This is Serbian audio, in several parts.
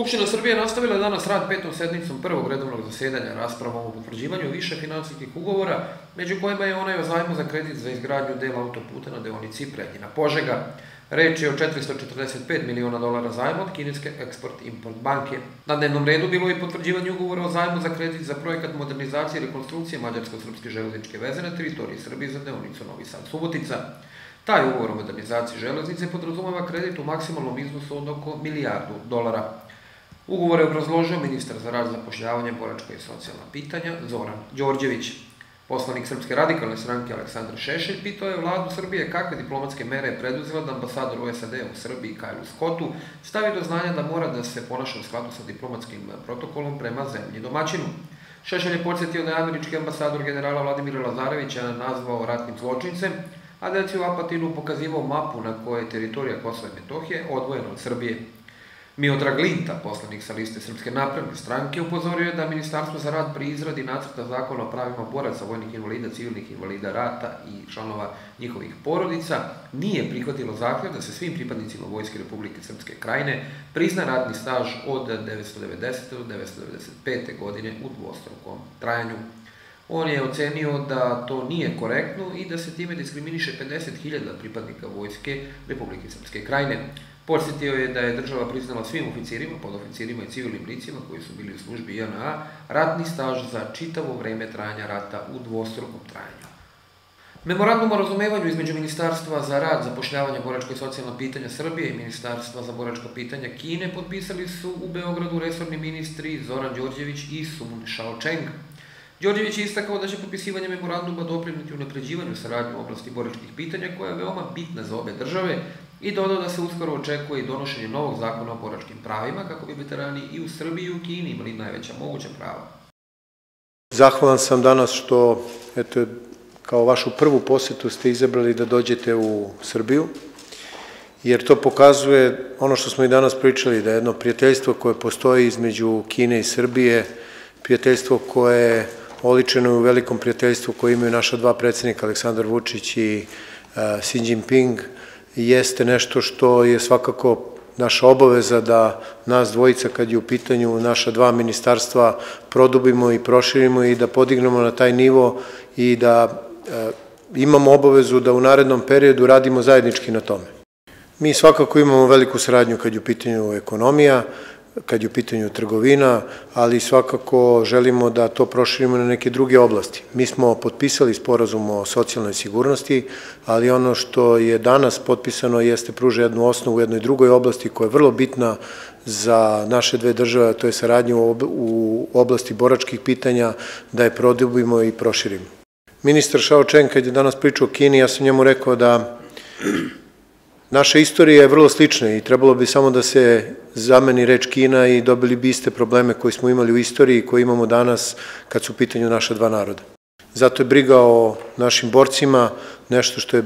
Skupština Srbije nastavila je danas rad petom sednicom prvog redovnog zasedanja raspravom o potvrđivanju više finansijskih ugovora, među kojima je onaj o zajmu za kredit za izgradnju dela autoputa na deonici Preljina-Požega. Reč je o $445 miliona zajma od kineske Export-Import banke. Na dnevnom redu bilo je potvrđivanje ugovora o zajmu za kredit za projekat modernizacije i rekonstrukcije mađarsko-srpske železničke veze na teritoriji Srbije za deonicu Novi Sad-Subotica. Taj ugovor o modernizaciji železnice podrazumeva kredit u maksimalnom iznosu od oko $1 milijardu. Ugovor je obrazložio ministar za rad, zapošljavanje, boračka i socijalna pitanja Zoran Đorđević. Poslanik Srpske radikalne stranke Aleksandar Šešelj pitao je vladu Srbije kakve diplomatske mere je preduzela da ambasador SAD u Srbiji Kajlu Scottu stavi do znanja da mora da se ponaša u skladu sa diplomatskim protokolom prema zemlji domaćinu. Šešelj je podsjetio da je američki ambasador generala Vladimira Lazarevića nazvao ratnim zločincem, a da je u Apatinu pokazivao mapu na kojoj je teritorija Kosova i Metohije odvojena od Srbije. Miodrag Linta, poslanik sa liste Srpske napredne stranke, upozorio je da Ministarstvo za rad pri izradi nacrta zakona o pravima boraca, vojnih invalida, civilnih invalida rata i članova njihovih porodica nije prihvatilo zahtev da se svim pripadnicima Vojske Republike Srpske Krajine prizna radni staž od 1990. do 1995. godine u dvostrukom trajanju. On je ocenio da to nije korektno i da se time diskriminiše 50.000 pripadnika Vojske Republike Srpske Krajine. Podsjetio je da je država priznala svim oficirima, podoficirima i civilnim licima koji su bili u službi JNA ratni staž za čitavo vreme trajanja rata u dvostrukom trajanju. Memorandum o razumevanju između Ministarstva za rad, zapošljavanje, boračka i socijalna pitanja Srbije i Ministarstva za boračka pitanja Kine potpisali su u Beogradu resorni ministri Zoran Đorđević i Sun Shaocheng. Đorđević je istakao da će potpisivanje memoranduma doprineti unapređivanju saradnje u oblasti boračkih pitanja koja je veoma bitna za obe države i dodao da se uskoro očekuje i donošenje novog zakona o boračkim pravima kako bi veterani i u Srbiji i u Kini imali najveća moguća prava. Zahvalan sam danas što, eto, kao vašu prvu posetu ste izabrali da dođete u Srbiju, jer to pokazuje ono što smo i danas pričali, da je jedno prijateljstvo koje postoji između Kine i Srbije, prijateljstvo koje je oličeno u velikom prijateljstvu koje imaju naša dva predsjednika, Aleksandar Vučić i Xi Jinping, jeste nešto što je svakako naša obaveza da nas dvojica, kad je u pitanju naša dva ministarstva, produbimo i proširimo i da podignemo na taj nivo i da imamo obavezu da u narednom periodu radimo zajednički na tome. Mi svakako imamo veliku saradnju kad je u pitanju ekonomija, kad je u pitanju trgovina, ali svakako želimo da to proširimo na neke druge oblasti. Mi smo potpisali sporazum o socijalnoj sigurnosti, ali ono što je danas potpisano jeste pruža jednu osnovu u jednoj drugoj oblasti koja je vrlo bitna za naše dve države, to je saradnja u oblasti boračkih pitanja, da je produbimo i proširimo. Ministar Shaocheng, kad je danas pričao o Kini, ja sam njemu rekao da naša istorija je vrlo slična i trebalo bi samo da se zameni reč Kina i dobili bi iste probleme koje smo imali u istoriji i koje imamo danas kad su u pitanju naša dva naroda. Zato je briga o našim borcima nešto što je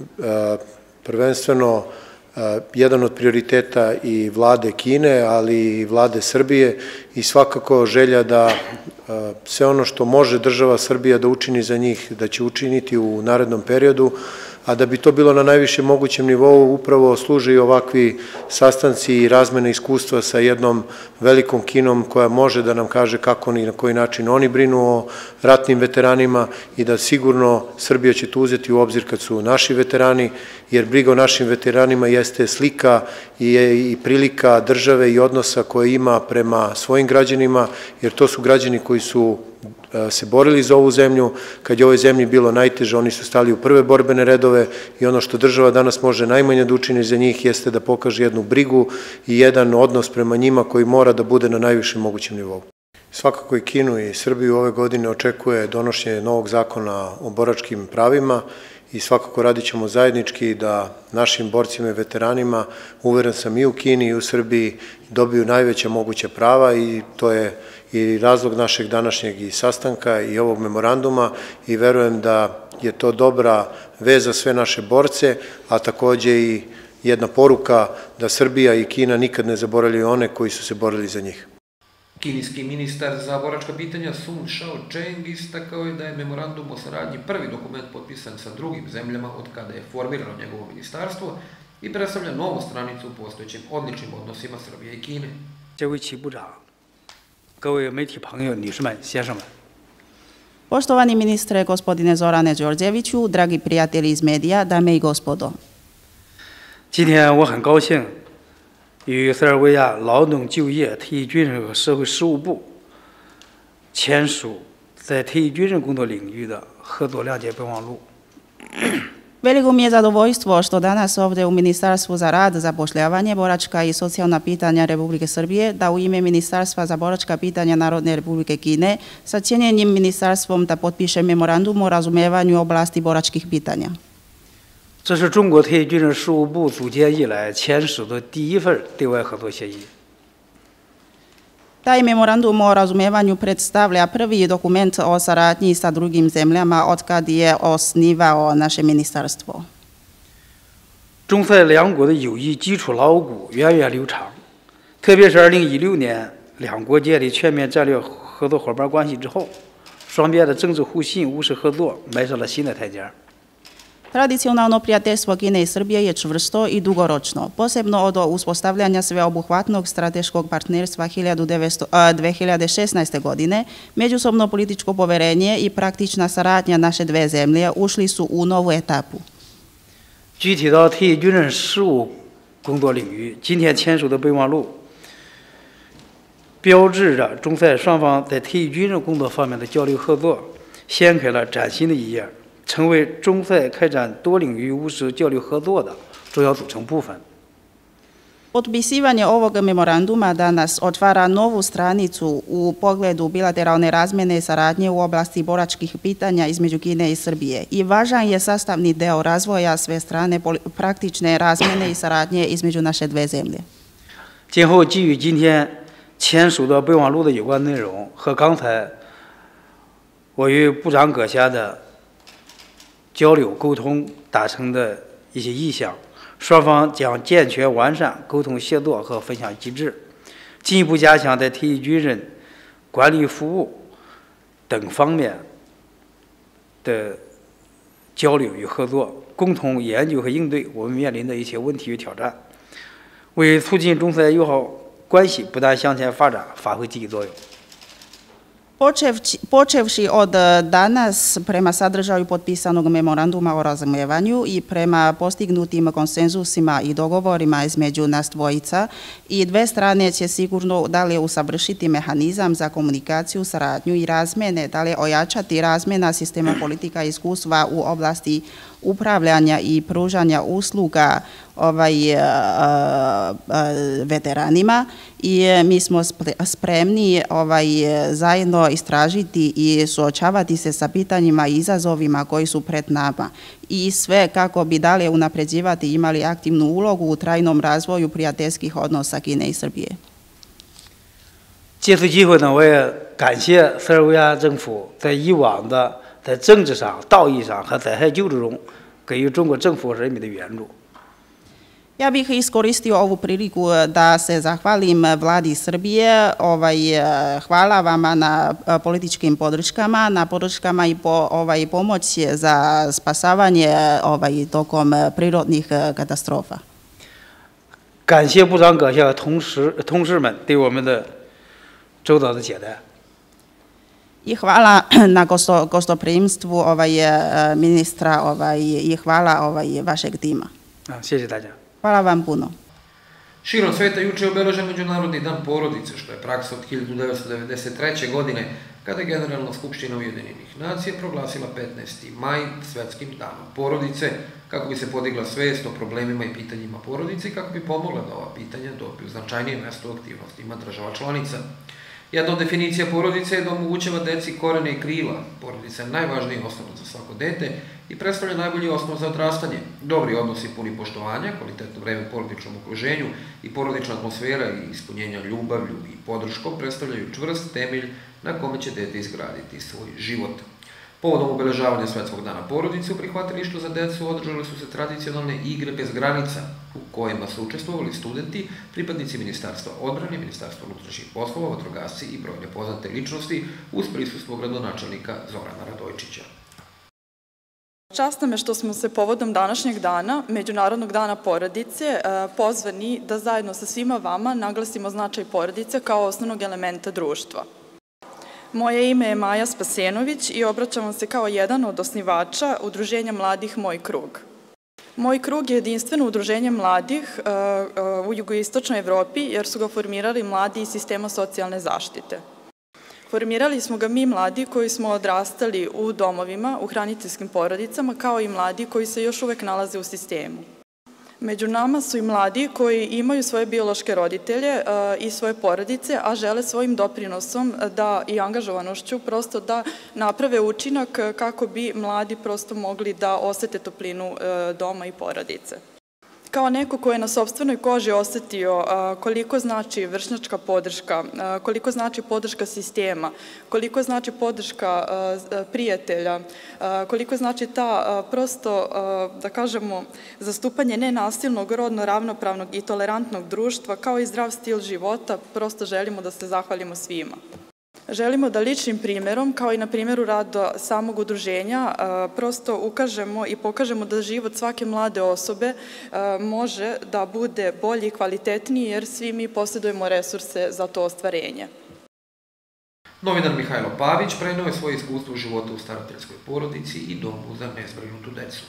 prvenstveno jedan od prioriteta i vlade Kine, ali i vlade Srbije i svakako želja da sve ono što može država Srbija da učini za njih, da će učiniti u narednom periodu, a da bi to bilo na najvišem mogućem nivou, upravo služe i ovakvi sastanci i razmene iskustva sa jednom velikom Kinom koja može da nam kaže kako i na koji način oni brinu o ratnim veteranima i da sigurno Srbija će to uzeti u obzir kad su naši veterani, jer briga o našim veteranima jeste slika i prilika države i odnosa koje ima prema svojim građanima, jer to su građani koji su se borili za ovu zemlju, kad je ovoj zemlji bilo najteže, oni su stali u prve borbene redove i ono što država danas može najmanje da učini za njih jeste da pokaže jednu brigu i jedan odnos prema njima koji mora da bude na najvišem mogućem nivou. Svakako i Kinu i Srbiju ove godine očekuje donošenje novog zakona o boračkim pravima i svakako radit ćemo zajednički da našim borcima i veteranima, uveren sam i u Kini i u Srbiji, dobiju najveća moguća prava i to je i razlog našeg današnjeg i sastanka i ovog memoranduma i verujem da je to dobra veza za sve naše borce, a takođe i jedna poruka da Srbija i Kina nikad ne zaboravljaju one koji su se borili za njih. Kineski ministar za boračka pitanja Sun Shaocheng istakao je da je memorandum o saradnji prvi dokument potpisan sa drugim zemljama od kada je formirano njegovo ministarstvo i predstavlja novu stranicu u postojećim odličnim odnosima Srbije i Kine. 这位齐部长，各位媒体朋友、女士们、先生们。 Poštovani ministre, gospodine Zorane Đorđeviću, dragi prijatelji iz medija, dame i gospodo. 今天我很高兴与塞尔维亚劳动就业、退役军人和社会事务部签署在退役军人工作领域的合作谅解备忘录。 Veliko mi je zadovoljstvo što danas ovdje u Ministarstvu za rad, zapošljavanje, boračka i socijalna pitanja Republike Srbije, da u ime Ministarstva za boračka pitanja Narodne Republike Kine sa cijenjenim ministarstvom da potpiše memorandum o razumijevanju oblasti boračkih pitanja. 这是中国退役军人事务部组建以来签署的第一份对外合作协议。 Taj memorandum o razumijevanju predstavlja prvi dokument o saradnji sa drugim zemljama od kad je osnivao naše ministarstvo. 中塞两国的友谊基础牢固、源远流长，特别是2016年两国建立全面战略合作伙伴关系之后，双边的政治互信、务实合作迈上了新的台阶。 Tradicionalno prijateljstvo Kine i Srbije je čvrsto i dugoročno, posebno od uspostavljanja sveobuhvatnog strateškog partnerstva 2016. godine, međusobno političko poverenje i praktična saradnja naše dve zemlje ušli su u novu etapu. 具体到退役军人事务工作领域，今天签署的备忘录，标志着中塞双方在退役军人工作方面的交流合作掀开了崭新的一页。 成为中塞开展多领域务实交流合作的重要组成部分。 Potpisivanje ovog memoranduma danas otvara novu stranicu u pogledu bilateralne razmjene i saradnje u oblasti boračkih pitanja između Kine i Srbije i važan je sastavni deo razvoja sve strane praktične razmjene i saradnje između naše dve zemlje. 今后基于今天签署的备忘录的有关内容和刚才我与部长阁下的 交流沟通达成的一些意向，双方将健全完善沟通协作和分享机制，进一步加强在退役军人管理服务等方面的交流与合作，共同研究和应对我们面临的一些问题与挑战，为促进中塞友好关系不断向前发展发挥积极作用。 Počevši od danas prema sadržaju potpisanog memoranduma o razumijevanju i prema postignutim konsenzusima i dogovorima između nas dvojica i dve strane će sigurno dalje usavršiti mehanizam za komunikaciju, saradnju i razmjene, dalje ojačati razmjena sistema politika i iskustva u oblasti upravljanja i pružanja usluga veteranima i mi smo spremni zajedno istražiti i suočavati se sa pitanjima i izazovima koji su pred nama i sve kako bi dalje unapređivati imali aktivnu ulogu u trajnom razvoju prijateljskih odnosa Kine i Srbije. 借此机会呢，我也感谢塞尔维亚政府在以往的 在政治上、道义上和灾害救助中给予中国政府和人民的援助。 Ja bih iskoristio ovu priliku da se zahvalim vladi Srbije. Hvala vama na političkim podrškama, na podrškama i pomoć za spasavanje tokom prirodnih katastrofa. 感谢部长阁下同事们对我们的周到的接待。 I hvala na gostoprimstvu ministra i hvala vašeg tima. 谢谢大家。 Hvala vam puno. Širom sveta juče je obeležen Međunarodni dan porodice, što je praksa od 1993. godine, kada je Generalna skupština Ujedinjenih nacija proglasila 15. maj svetskim danom porodice, kako bi se podigla svest o problemima i pitanjima porodice i kako bi pomogla da ova pitanja dobiju značajnije mesto u aktivnostima država članica. Jedna od definicija porodice je da omogućava deci korene i krila. Porodica je najvažniji osnov za svako dete i predstavlja najbolji osnov za odrastanje. Dobri odnosi puni poštovanja, kvalitetno vreme u porodičnom okruženju i porodična atmosfera i ispunjenja ljubavlju i podrškom predstavljaju čvrst temelj na kome će dete izgraditi svoj život. Povodom obeležavanja Svetskog dana porodice u prihvatilištu za decu održale su se tradicionalne igre bez granica, u kojima su učestvovali studenti, pripadnici Ministarstva odbrane, Ministarstva unutrašnjih poslova, vatrogasci i brojne poznate ličnosti uz prisustvo gradonačelnika Zorana Radojčića. Čast nam je što smo se povodom današnjeg dana, Međunarodnog dana porodice, pozvani da zajedno sa svima vama naglasimo značaj porodice kao osnovnog elementa društva. Moje ime je Maja Spasenović i obraćam vam se kao jedan od osnivača Udruženja mladih Moj krug. Moj krug je jedinstveno udruženje mladih u jugoistočnoj Evropi jer su ga formirali mladi iz sistema socijalne zaštite. Formirali smo ga mi mladi koji smo odrastali u domovima, u hraniteljskim porodicama, kao i mladi koji se još uvek nalaze u sistemu. Među nama su i mladi koji imaju svoje biološke roditelje i svoje porodice, a žele svojim doprinosom i angažovanošću prosto da naprave učinak kako bi mladi prosto mogli da osete toplinu doma i porodice. Kao neko ko je na sopstvenoj koži osetio koliko znači vršnjačka podrška, koliko znači podrška sistema, koliko znači podrška prijatelja, koliko znači ta prosto, da kažemo, zastupanje nenasilnog, rodno ravnopravnog i tolerantnog društva, kao i zdrav stil života, prosto želimo da se zahvalimo svima. Želimo da ličnim primerom, kao i na primjeru rada samog udruženja, prosto ukažemo i pokažemo da život svake mlade osobe može da bude bolji i kvalitetniji, jer svi mi posjedujemo resurse za to ostvarenje. Novinar Mihajlo Pavić preneo je svoje iskustvo u životu u starateljskoj porodici i domu za nezbrinutu decu.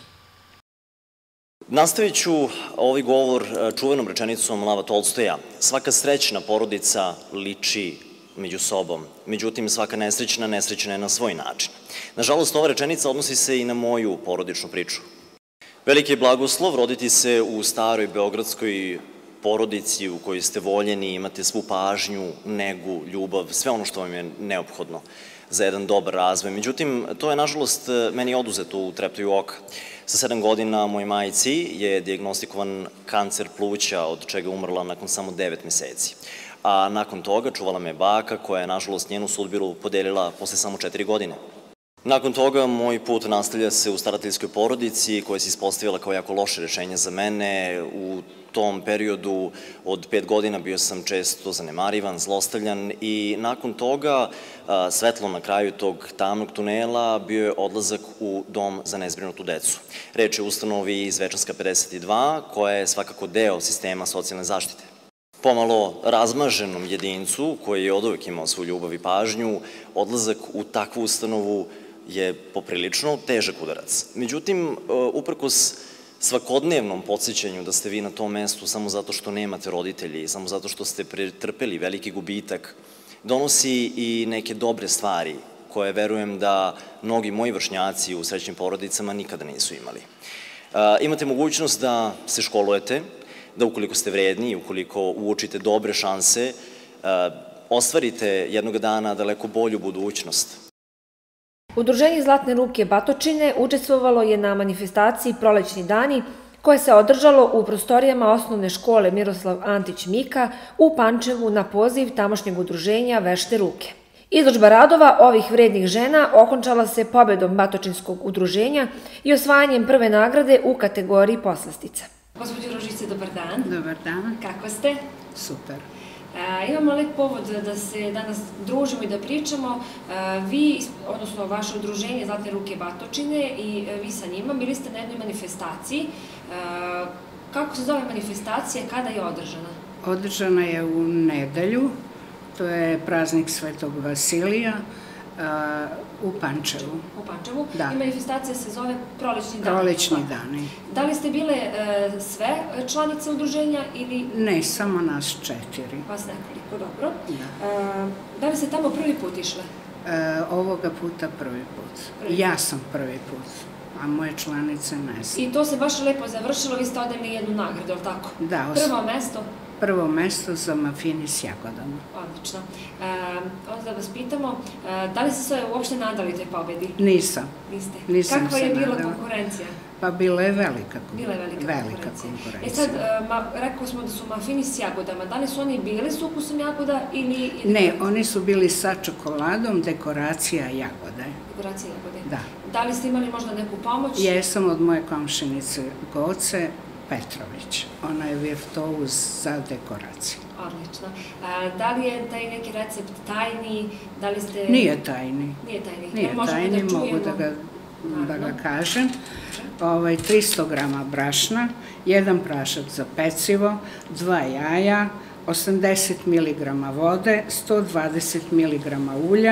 Nastavit ću ovaj govor čuvenom rečenicom Lava Tolstoja. Svaka srećna porodica liči među sobom. Međutim, svaka nesrećna je na svoj način. Nažalost, ova rečenica odnosi se i na moju porodičnu priču. Veliki je blagoslov roditi se u staroj beogradskoj porodici u kojoj ste voljeni, imate svu pažnju, negu, ljubav, sve ono što vam je neophodno za jedan dobar razvoj. Međutim, to je, nažalost, meni oduzeto u treptaju oka. Sa 7 godina moj majci je dijagnostikovan kancer pluća, od čega je umrla nakon samo 9 meseci. A nakon toga čuvala me baka koja je, nažalost, njenu sudbinu podelila posle samo 4 godine. Nakon toga moj put nastavlja se u starateljskoj porodici koja se ispostavila kao jako loše rešenje za mene. U tom periodu od 5 godina bio sam često zanemarivan, zlostavljan i nakon toga svetlo na kraju tog tamnog tunela bio je odlazak u dom za nezbrinutu decu. Reč je o ustanovi iz Zvečanska 52 koja je svakako deo sistema socijalne zaštite. Pomalo razmaženom jedincu koji je oduvek imao svoju ljubav i pažnju, odlazak u takvu ustanovu je poprilično težak udarac. Međutim, uprkos svakodnevnom podsjećanju da ste vi na tom mestu samo zato što nemate roditelji, samo zato što ste pretrpeli veliki gubitak, donosi i neke dobre stvari koje verujem da mnogi moji vršnjaci u srećnim porodicama nikada nisu imali. Imate mogućnost da se školujete, da ukoliko ste vredni i ukoliko uočite dobre šanse, ostvarite jednog dana daleko bolju budućnost. Udruženje Zlatne ruke Batočine učestvovalo je na manifestaciji Prolećni dani koje se održalo u prostorijama osnovne škole Miroslav Antić Mika u Pančevu na poziv tamošnjeg udruženja Vešte ruke. Izložba radova ovih vrednih žena okončala se pobedom Batočinskog udruženja i osvajanjem prve nagrade u kategoriji poslastica. Gospođo Ružice, dobar dan. Dobar dan. Kako ste? Super. Imamo lep povod da se danas družimo i da pričamo. Vi, odnosno vaše udruženje Zlatne ruke Batočine i vi sa njima, bili ste na jednoj manifestaciji. Kako se zove manifestacija, kada je održana? Održana je u nedelju, to je praznik Svetog Vasilija, u Pančevu. U Pančevu? Da. I manifestacija se zove Prolećni dani. Prolećni dani. Da li ste bile sve članice udruženja ili... Ne, samo nas 4. Vas nekoliko, dobro. Da. Da li ste tamo prvi put išle? Ovoga puta prvi put. Ja sam prvi put, a moje članice ne znam. I to se baš lepo završilo, vi ste odeli jednu nagradu, ali tako? Da. Prvo mesto? Prvo mesto za mafini s jagodama. Odlično. Onda da vas pitamo, da li ste se uopšte nadali toj pobedi? Nisam. Niste? Nisam se Kakva je bila nadala. konkurencija? Pa bila je velika konkurencija. konkurencija. Sad, rekao smo da su mafini s jagodama. Da li su oni bili s ukusom jagoda ili... Ne, oni su bili sa čokoladom, dekoracija jagode. Dekoracija jagode? Da. Da li ste imali možda neku pomoć? Jesam od moje komšinice Goce Petrović. Ona je virtuoz za dekoraciju. Odlično. Da li je taj neki recept tajni? Da li ste... Nije tajni. Nije tajni. Nije tajni, mogu da ga da ga kažem, 300 grama brašna, 1 prašak za pecivo, 2 jaja, 80 mg vode, 120 mg ulja,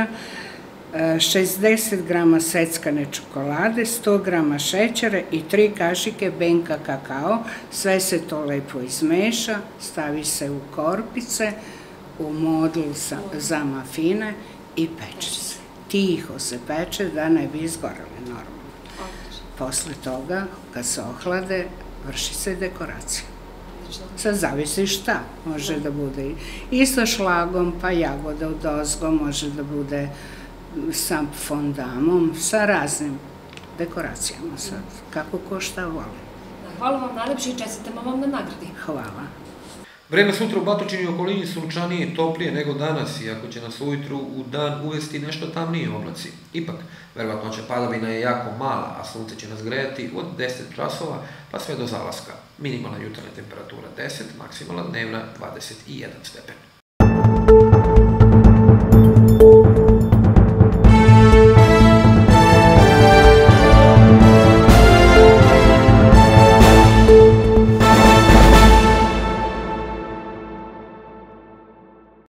60 grama seckane čokolade, 100 grama šećera i 3 kašike benka kakao. Sve se to lepo izmeša, stavi se u korpice, u modul za mafine i peče se. Tiho se peče da ne bi izgorele normalno. Posle toga, kad se ohlade, vrši se dekoracija. Sad zavisi šta, može da bude i sa šlagom, pa jagoda odozgo, može da bude sa fondamom, sa raznim dekoracijama sad, kako ko šta voli. Hvala vam najlepše i čestitamo vam na nagradi. Hvala. Vreme sutra u Batočini i okolini sunčanije i toplije nego danas, iako će nas ujutru u dan uvesti nešto tamnije oblaci. Ipak, verovatnoća padavina je jako mala, a sunce će nas grejati od 10 časova pa sve do zalaska. Minimalna jutarnja temperatura 10, maksimalna dnevna 21 stepen.